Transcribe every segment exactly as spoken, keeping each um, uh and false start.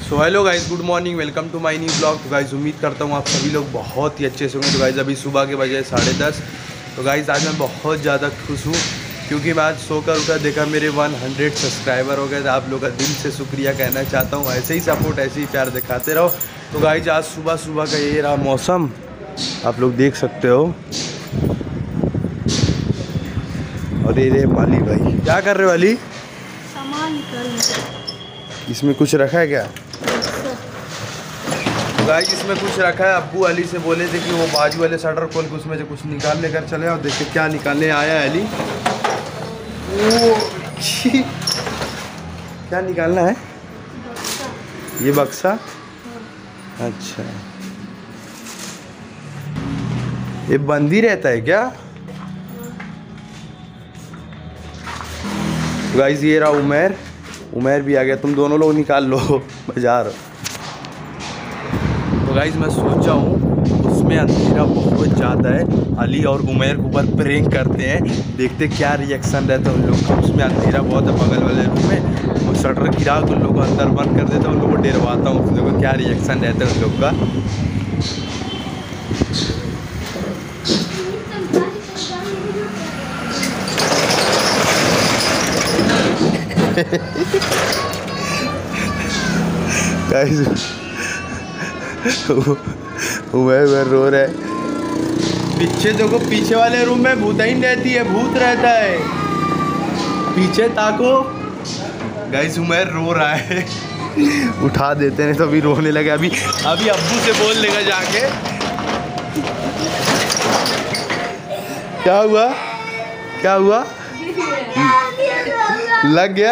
So hello guys, good morning, welcome to my new blog. तो guys उम्मीद करता हूँ आप सभी लोग बहुत ही अच्छे से होंगे। तो गाइस अभी सुबह के बजे साढ़े दस। तो गाइस आज मैं बहुत ज़्यादा खुश हूँ क्योंकि मैं आज सोकर उठा, देखा मेरे सौ सब्सक्राइबर हो गए। तो आप लोग का दिल से शुक्रिया कहना चाहता हूँ। ऐसे ही सपोर्ट, ऐसे ही प्यार दिखाते रहो। तो गाइस आज सुबह सुबह का ये रहा मौसम, आप लोग देख सकते हो। और ये माली भाई क्या कर रहे हो? अली सामान निकाल। इसमें कुछ रखा है क्या? गाइस इसमें कुछ रखा है। अब्बू अली से बोले थे कि वो बाजू वाले शटर खोल के उसमें से कुछ निकाल लेकर चले। और देखिए क्या निकालने आया है अली। ओ क्या निकालना है? ये बक्सा। अच्छा, ये बंद ही रहता है क्या? गाइस ये रहा उमर। उमर भी आ गया। तुम दोनों लोग निकाल लो बाजार। तो गाइस मैं सोचा हूँ उसमें अंधेरा बहुत ज़्यादा है, अली और उमर के ऊपर प्रैंक करते हैं, देखते क्या रिएक्शन रहता है उन लोग का। उसमें अंधेरा बहुत है बगल वाले रूम में, वो शटर गिरा के उन लोग को अंदर बंद कर देता हूँ, उन लोग को डरवाता हूँ, उन लोगों को क्या रिएक्शन रहता है उन लोग का। गाइस उमर रो रहा है। पीछे देखो, पीछे वाले रूम में भूताइन रहती है, भूत रहता है। पीछे ताको। गाइस उमर रो रहा है। उठा देते हैं तो अभी रोने लगे। अभी अभी अब्बू से बोल लेगा जाके। क्या हुआ? क्या हुआ? लग गया?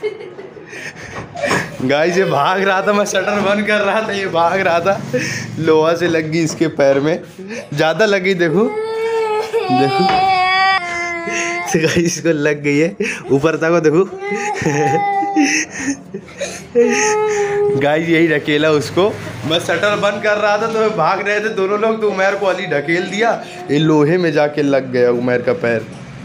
गाइस ये भाग रहा था, मैं शटर बंद कर रहा था, ये भाग रहा था, लोहा से लग गई इसके पैर में, ज़्यादा लगी। देखो देखो तो गाइस इसको लग गई है, ऊपर तक देखो। गाइस यही ढकेला उसको। मैं शटर बंद कर रहा था तो मैं भाग रहे थे दोनों लोग, तो उमर को अली ढकेल दिया, ये लोहे में जाके लग गया उमर का पैर।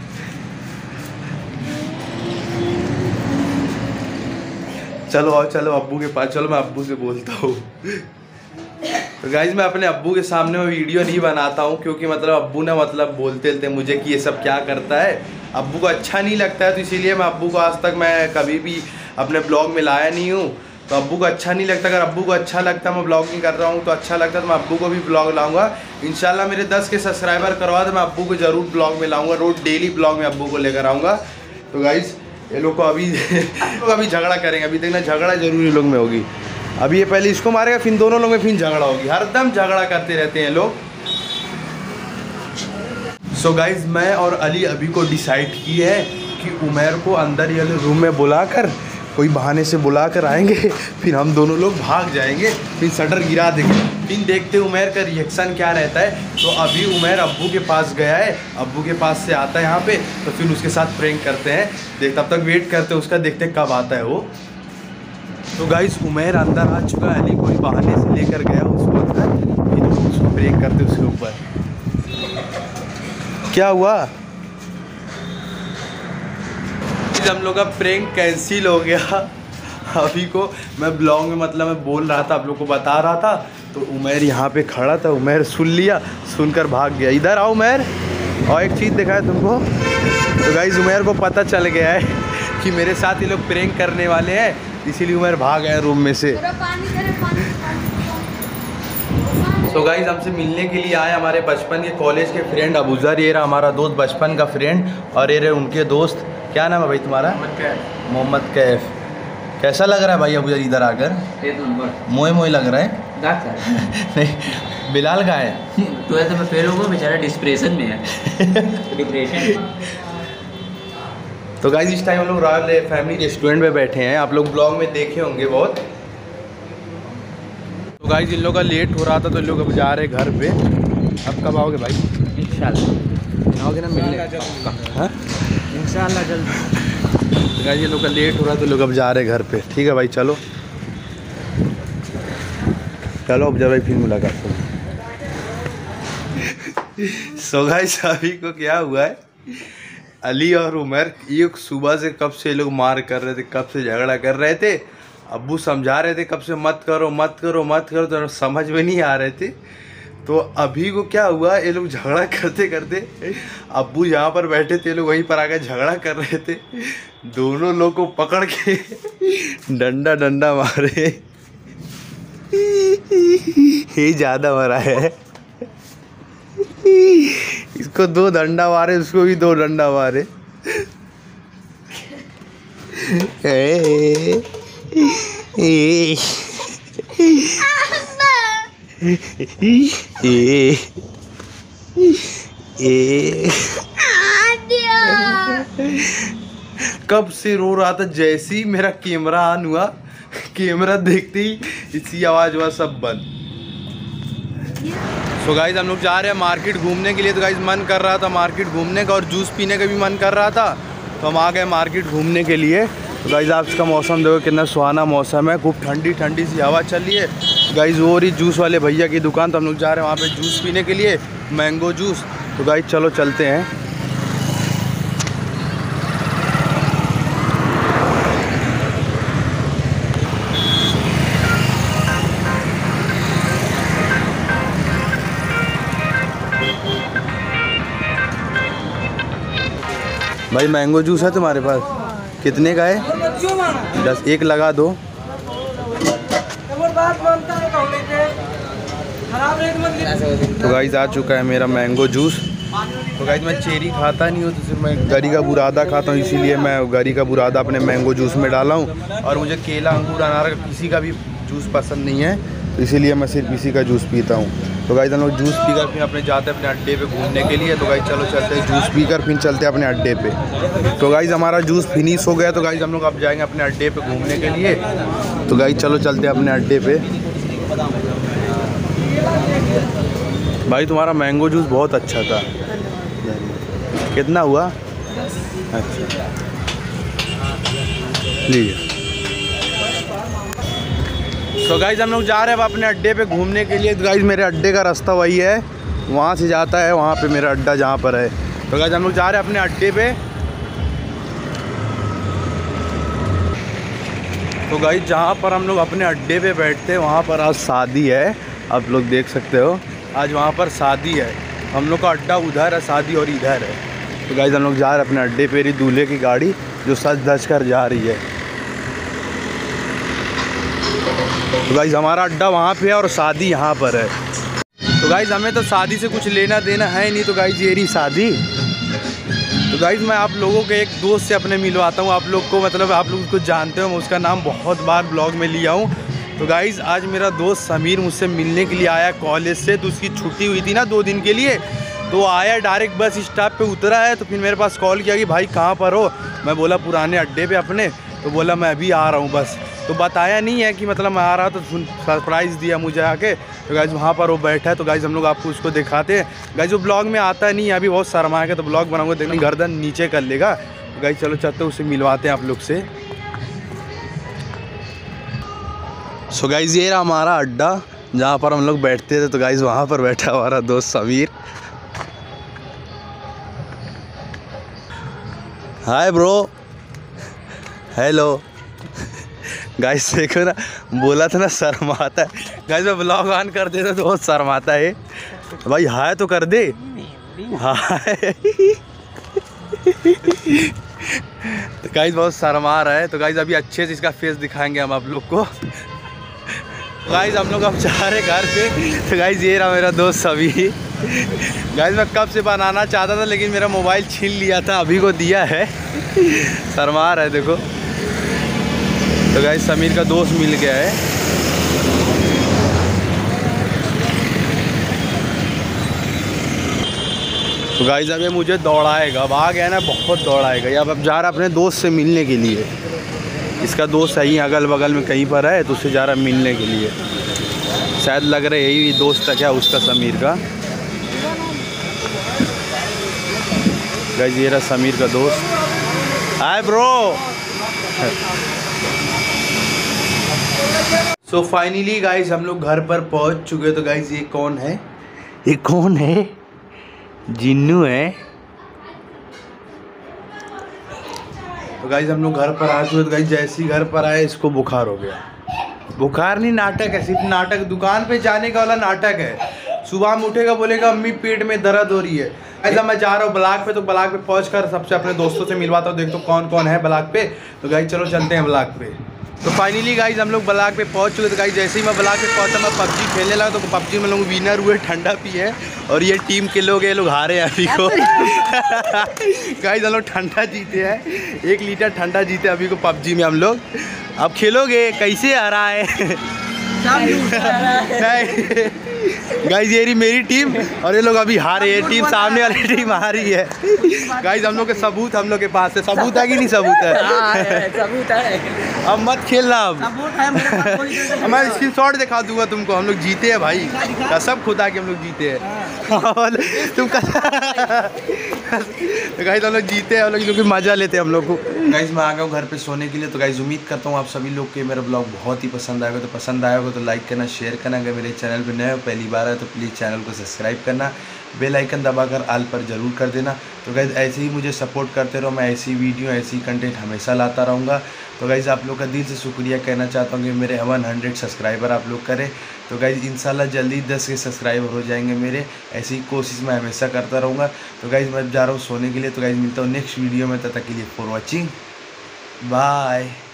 चलो और चलो अब्बू के पास चलो, मैं अब्बू से बोलता हूँ। तो गाइज मैं अपने अब्बू के सामने में वीडियो नहीं बनाता हूँ क्योंकि मतलब अब्बू ने मतलब बोलते थे मुझे कि ये सब क्या करता है, अब्बू को अच्छा नहीं लगता है। तो इसीलिए मैं अब्बू को आज तक मैं कभी भी अपने ब्लॉग में लाया नहीं हूँ। तो अब्बू को अच्छा नहीं लगता। अगर अब्बू को अच्छा लगता, मैं ब्लॉगिंग कर रहा हूँ तो अच्छा लगता, तो मैं अब्बू को भी ब्लॉग लाऊंगा। इंशाल्लाह मेरे दस के सब्सक्राइबर करवा दे, मैं अब्बू को ज़रूर ब्लॉग में लाऊंगा। रोज डेली ब्लॉग में अब्बू को लेकर आऊँगा। तो गाइज ये लोग को अभी लोग अभी झगड़ा करेंगे, अभी देखना झगड़ा जरूर लोग में होगी। अभी ये पहले इसको मारेगा, फिर दोनों लोग में फिर झगड़ा होगी। हरदम झगड़ा करते रहते हैं लोग। सो so गाइज मैं और अली अभी को डिसाइड किए है कि उमर को अंदर ये रूम में बुलाकर, कोई बहाने से बुला कर आएंगे, फिर हम दोनों लोग भाग जाएंगे, फिर शटर गिरा देंगे, फिर देखते उमर का रिएक्शन क्या रहता है। तो अभी उमर अब्बू के पास गया है, अब्बू के पास से आता है यहाँ पे, तो फिर उसके साथ प्रैंक करते हैं। देख तब तक वेट करते हैं उसका, देखते कब आता है वो। तो गाइस उमर अंदर आ चुका है, अली कोई बहाने से लेकर गया उसको अंदर, फिर उसको प्रैंक करते उसके ऊपर। क्या हुआ? हम लोग का प्रैंक कैंसिल हो गया। अभी को मैं ब्लॉग में मतलब मैं बोल रहा था, आप लोग को बता रहा था, तो उमर यहाँ पे खड़ा था, उमर सुन लिया, सुनकर भाग गया। इधर आओ उमर, और एक चीज़ दिखाया तुमको। तो गाइस उमर को पता चल गया है कि मेरे साथ ये लोग प्रैंक करने वाले हैं, इसीलिए उमर भाग गया रूम में से। तो गाइस हमसे मिलने के लिए आए हमारे बचपन के कॉलेज के फ्रेंड अबूजर। ये रहा हमारा दोस्त बचपन का फ्रेंड, और ये रहे उनके दोस्त। क्या नाम है भाई तुम्हारा? मोहम्मद कैफ। कैसा लग रहा है भाई अबूजर इधर आकर? मोए मोए लग रहा है। नहीं बिलाल का है। तो ऐसे मैं फेल होगा, बेचारा डिस्प्रेशन में है। डिप्रेशन। तो गाइस इस टाइम हम लोग रॉयल फैमिली रेस्टोरेंट में बैठे हैं, आप लोग ब्लॉग में देखे होंगे बहुत। तो गाइस इन लोग का लेट हो रहा था तो इन लोग अब जा रहे घर पे। अब कब आओगे भाई? इंशाल्लाह आओगे ना मिलने? हाँ इंशाल्लाह जल्द। तो गाइस ये लोग का लेट हो रहा तो लोग अब जा रहे घर पे। ठीक है भाई चलो चलो अब जा भाई, फिर मुलाकात करो। सो गाइस अभी को क्या हुआ है, अली और उमर ये सुबह से कब से लोग मार कर रहे थे, कब से झगड़ा कर रहे थे। अब्बू समझा रहे थे कब से मत करो मत करो मत करो, तो समझ में नहीं आ रहे थे। तो अभी को क्या हुआ, ये लोग झगड़ा करते करते, अब्बू जहाँ पर बैठे थे लोग वहीं पर आकर झगड़ा कर रहे थे। दोनों लोग को पकड़ के डंडा डंडा मारे। ये ज़्यादा मरा है, इसको दो डंडा मारे, उसको भी दो डंडा मारे। ए, ए, ए, ए, कब से रो रहा था, जैसे ही मेरा कैमरा ऑन हुआ, कैमरा देखते ही इसी आवाज हुआ सब बंद। सो so गाइज हम लोग जा रहे हैं मार्केट घूमने के लिए। तो गाइज मन कर रहा था मार्केट घूमने का और जूस पीने का भी मन कर रहा था, तो हम आ गए मार्केट घूमने के लिए। तो गाइज आप इसका मौसम देखो कितना सुहाना मौसम है, खूब ठंडी ठंडी सी हवा चल रही है। गाइज वो रही जूस वाले भैया की दुकान, तो हम लोग जा रहे हैं वहाँ पे जूस पीने के लिए, मैंगो जूस। तो गाइज चलो चलते हैं। भाई मैंगो जूस है तुम्हारे पास? कितने का है? दस, एक लगा दो। तो गाइस आ चुका है मेरा मैंगो जूस। तो गाइस मैं चेरी खाता नहीं हूँ, तो सिर्फ मैं गरी का बुरादा खाता हूँ, इसीलिए मैं गरी का बुरादा अपने मैंगो जूस में डाला हूँ। और मुझे केला, अंगूर, अनार का किसी का भी जूस पसंद नहीं है, तो इसीलिए मैं सिर्फ इसी का जूस पीता हूँ। तो गाइस हम लोग जूस पीकर फिर अपने जाते हैं अपने अड्डे पे घूमने के लिए। तो गाइस चलो चलते हैं जूस पीकर फिर चलते हैं अपने अड्डे पे। तो गाइस हमारा जूस फिनिश हो गया, तो गाइस हम लोग अब जाएंगे अपने अड्डे पे घूमने के लिए। तो गाइस चलो चलते हैं अपने अड्डे पे। भाई तुम्हारा मैंगो जूस बहुत अच्छा था। कितना हुआ? अच्छा लीजिए। तो गाइज हम लोग जा रहे हैं अब अपने अड्डे पे घूमने के लिए। तो गाइज मेरे अड्डे का रास्ता वही है, वहाँ से जाता है वहाँ पे मेरा अड्डा जहाँ पर है। तो गाइज हम लोग जा रहे हैं अपने अड्डे पे। तो गाइज जहाँ पर हम लोग अपने अड्डे पे बैठते हैं वहाँ पर आज शादी है, आप लोग देख सकते हो। आज वहाँ पर शादी है, हम लोग का अड्डा उधर है, शादी और इधर है। तो गाइज हम लोग जा रहे हैं अपने अड्डे पे, दूल्हे की गाड़ी जो सज धज कर जा रही है। तो गाइज हमारा अड्डा वहाँ पे है और शादी यहाँ पर है। तो गाइज हमें तो शादी से कुछ लेना देना है नहीं। तो गाइज ये रही शादी। तो गाइज मैं आप लोगों के एक दोस्त से अपने मिलवाता हूँ, आप लोग को मतलब आप लोग उसको जानते हो, मैं उसका नाम बहुत बार ब्लॉग में लिया हूँ। तो गाइज आज मेरा दोस्त समीर मुझसे मिलने के लिए आया कॉलेज से। तो उसकी छुट्टी हुई थी ना दो दिन के लिए, तो आया डायरेक्ट बस स्टॉप पे उतरा है। तो फिर मेरे पास कॉल किया कि भाई कहाँ पर हो? मैं बोला पुराने अड्डे पे अपने। तो बोला मैं अभी आ रहा हूँ बस। तो बताया नहीं है कि मतलब मैं आ रहा, तो सरप्राइज़ दिया मुझे आके। तो गाइज वहाँ पर वो बैठा है। तो गाइज हम लोग आपको उसको दिखाते हैं। गाइज वो ब्लॉग में आता नहीं है, अभी बहुत शर्माएगा, तो ब्लॉग बनाऊंगा, देखना गर्दन नीचे कर लेगा। तो गाइज चलो चलते हैं, उससे मिलवाते हैं आप लोग से। सो गाइज ये रहा हमारा अड्डा जहाँ पर हम लोग बैठते थे। तो गाइज वहाँ पर बैठा हमारा दोस्त Sameer. Hi bro, hello. Guys देखो ना, बोला था ना शर्माता है। गाइस मैं ब्लॉग ऑन कर देता तो बहुत शर्माता है भाई। हाय तो कर दे, हाय। तो गाइस बहुत शर्मा रहा है। तो गाइस अभी अच्छे से इसका फेस दिखाएंगे हम आप लोग को। गाइस हम लोग अब जा रहे घर पे। तो गाइस ये रहा मेरा दोस्त सभी। गाइस मैं कब से बनाना चाहता था, लेकिन मेरा मोबाइल छीन लिया था, अभी को दिया है। शर्मा रहा है देखो। तो गाइस समीर का दोस्त मिल गया है। तो गाइस अब ये मुझे दौड़ाएगा, अब आ गया ना, बहुत दौड़ाएगा। ये अब अब जा रहा अपने दोस्त से मिलने के लिए। इसका दोस्त यहीं अगल बगल में कहीं पर है, तो उससे जा रहा मिलने के लिए। शायद लग रहा है यही दोस्त है क्या उसका, समीर का। गाइस ये रहा समीर का दोस्त। Hi bro. So finally guys हम लोग घर पर पहुंच चुके। तो गाइज ये कौन है? ये कौन है? जिन्नू है। तो गाइज हम लोग घर पर आ चुके। तो गाइज जैसे ही घर पर आए इसको बुखार हो गया। बुखार नहीं, नाटक है, सिर्फ नाटक। दुकान पे जाने का वाला नाटक है। सुबह में उठेगा बोलेगा अम्मी पेट में दर्द हो रही है। ऐसा मैं जा रहा हूँ ब्लॉक पे, तो ब्लॉक पे पहुँच कर सबसे अपने दोस्तों से मिलवाता हूँ, देखता हूँ कौन कौन है ब्लॉक पे। तो गाइज चलो चलते हैं ब्लॉक पे। तो फाइनली गाइज हम लोग ब्लॉक पे पहुँच चुके। तो गाइज जैसे ही मैं ब्लॉक पे पहुँचा मैं पबजी खेलने लगा। तो पबजी में लोग विनर हुए, ठंडा पिए। और ये टीम के लोग ये लोग हारे हैं अभी को। गाइज हम लोग ठंडा जीते हैं, एक लीटर ठंडा जीते अभी को पबजी में हम लोग। अब खेलोगे कैसे हरा है? गाइज ये रही मेरी टीम और ये लोग अभी हारे हैं। टीम सामने वाली टीम हारी है। गाइज हम लोग के सबूत हम लोग के पास है। सबूत है कि नहीं सबूत है? सबूत है। अब मत खेलना। अब मैं स्क्रीन शॉट दिखा दूंगा तुमको। हम लोग जीते हैं भाई, कसम खुदा के हम लोग जीते हैं। तुम गाइज हम लोग जीते हैं, हम लोग मजा लेते हैं हम लोग को। गाइज मैं आ गया हूँ घर पे सोने के लिए। तो गाइज उम्मीद करता हूँ आप सभी लोग के मेरा ब्लॉग बहुत ही पसंद आएगा। तो पसंद आएगा तो लाइक करना, शेयर करना। अगर मेरे चैनल पे नए हो, पहली बार है तो प्लीज़ चैनल को सब्सक्राइब करना, बेल आइकन दबाकर ऑल पर ज़रूर कर देना। तो गाइज ऐसे ही मुझे सपोर्ट करते रहो, मैं ऐसी वीडियो ऐसी कंटेंट हमेशा लाता रहूँगा। तो गाइज आप लोग का दिल से शुक्रिया कहना चाहता हूँ कि मेरे सौ सब्सक्राइबर आप लोग करें। तो गाइज इंशाल्लाह जल्दी दस के सब्सक्राइबर हो जाएंगे मेरे। ऐसी कोशिश मैं हमेशा करता रहूँगा। तो गाइज मैं जा रहा हूँ सोने के लिए। तो गाइज मिलता हूँ नेक्स्ट वीडियो में, तब तक के लिए फॉर वॉचिंग, बाय।